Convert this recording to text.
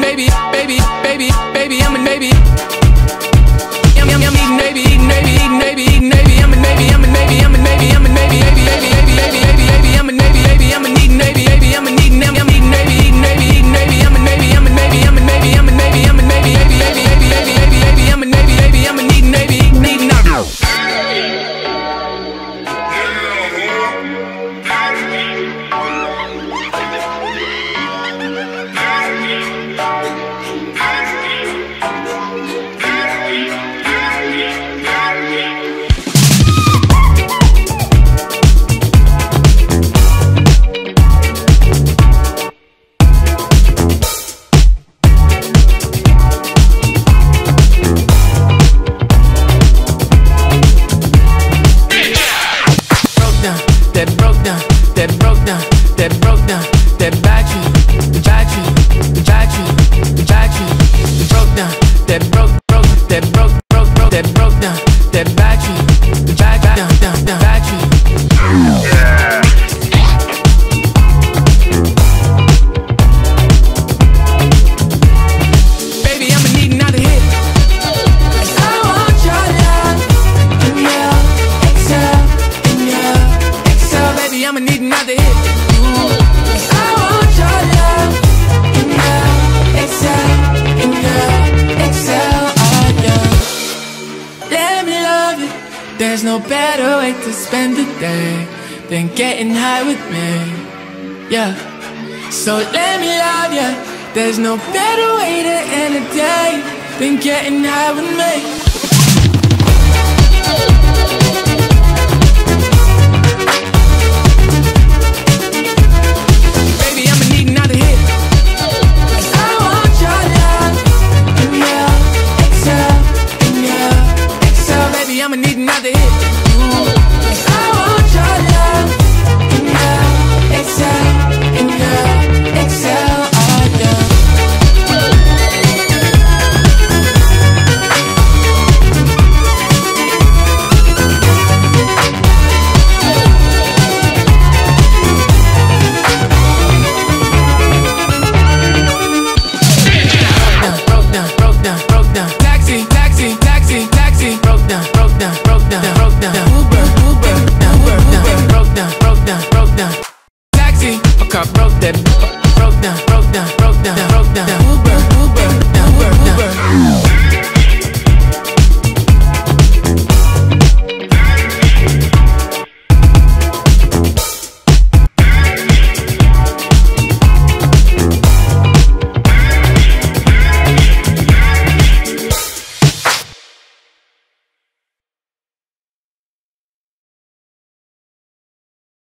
baby, baby, baby, baby, I'm a baby. I'm eating baby, eating baby, eating baby, eating baby. I'm a baby, I'm a baby, I'm a baby, I'm a baby, baby, baby, baby, baby, baby, baby. I'm a baby, baby, I'm a eating baby, baby, I'm a eating, I'm eating baby, eating baby, eating baby. I'm a baby, I'm a baby, I'm a baby, I'm a baby, I'm a baby, baby, baby, baby, baby, baby, baby. I'm a baby, baby, I'm a eating baby, eating now. I'ma need another hit. I want your love, inhale, exhale, oh yeah. Let me love you. There's no better way to spend the day than getting high with me, yeah. So let me love you. There's no better way to end a day than getting high with me.